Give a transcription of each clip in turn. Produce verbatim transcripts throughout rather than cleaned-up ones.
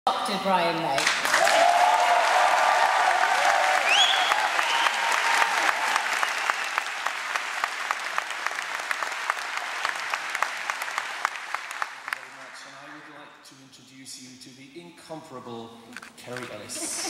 Doctor Brian May. To introduce you to the incomparable Kerry Ellis.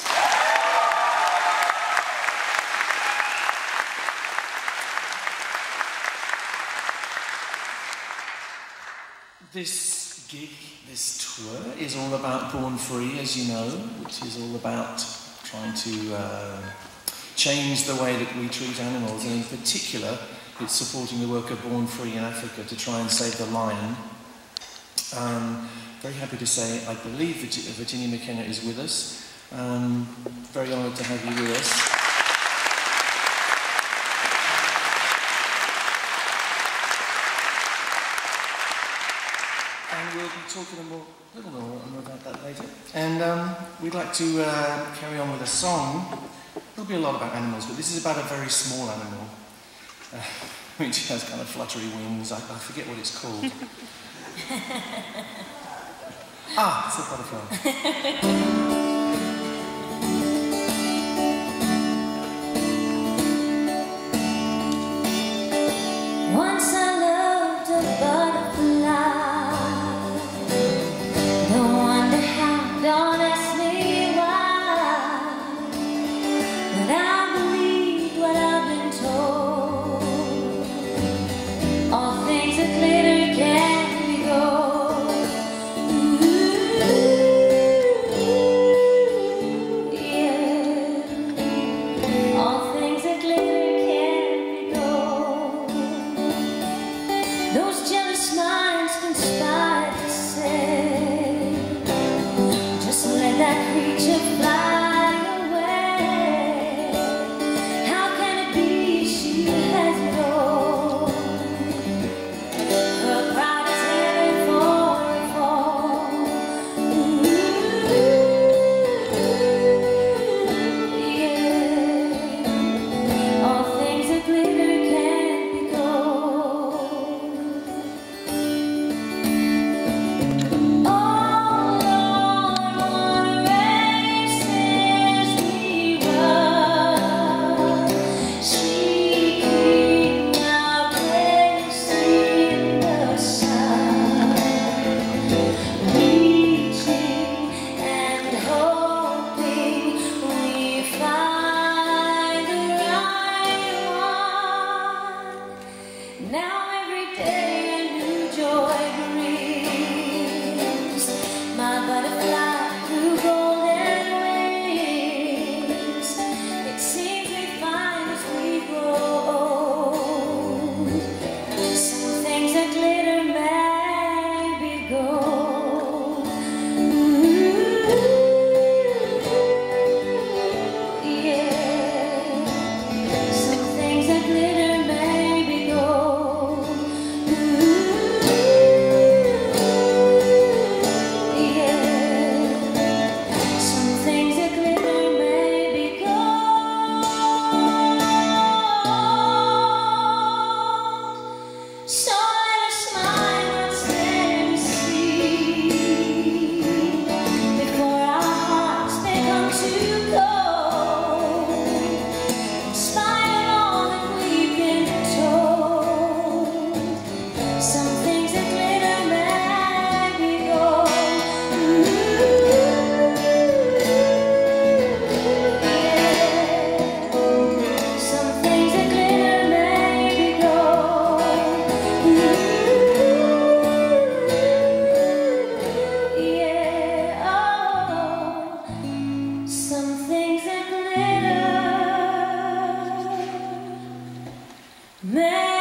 This gig, this tour, is all about Born Free, as you know, which is all about trying to uh, change the way that we treat animals, and in particular, it's supporting the work of Born Free in Africa to try and save the lion. Um, Very happy to say, I believe that Virginia McKenna is with us. Um, very honoured to have you with us. And we'll be talking a more, little more, more about that later. And um, we'd like to uh, carry on with a song. There'll be a lot about animals, but this is about a very small animal, uh, which has kind of fluttery wings. I, I forget what it's called. Ah, it's a butterfly. Once I loved a butterfly. Don't wonder how, don't ask me why. But I believe what I've been told. All things that glitter can be gold. Those jealous minds conspire to say, just let that creature fly away. How can it be she has it all? Her pride is headed for a fall. Ooh, yeah. All things that glitter can't be gold. Now every day a new joy brings. My butterfly through golden wings. It seems we find as we grow old. Some things that glitter may be gold. Ooh, yeah. Some things that glitter may be gold. Man.